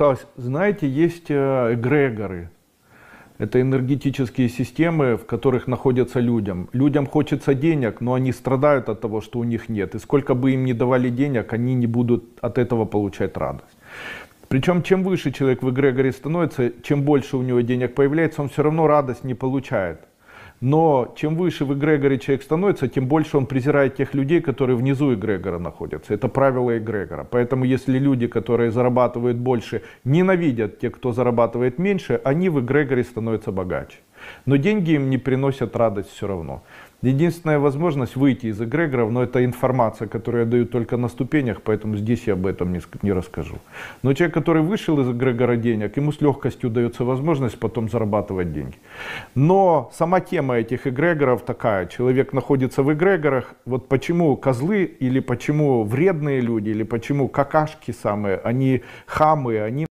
осталось. Знаете, есть эгрегоры. Это энергетические системы, в которых находятся людям. Людям хочется денег, но они страдают от того, что у них нет. И сколько бы им ни давали денег, они не будут от этого получать радость. Причем, чем выше человек в эгрегоре становится, чем больше у него денег появляется, он все равно радость не получает. Но чем выше в эгрегоре человек становится, тем больше он презирает тех людей, которые внизу эгрегора находятся. Это правило эгрегора. Поэтому если люди, которые зарабатывают больше, ненавидят тех, кто зарабатывает меньше, они в эгрегоре становятся богаче. Но деньги им не приносят радость все равно. Единственная возможность выйти из эгрегоров, но это информация, которую я даю только на ступенях, поэтому здесь я об этом не расскажу. Но человек, который вышел из эгрегора денег, ему с легкостью дается возможность потом зарабатывать деньги. Но сама тема этих эгрегоров такая. Человек находится в эгрегорах. Вот почему козлы, или почему вредные люди, или почему какашки самые, они хамы, они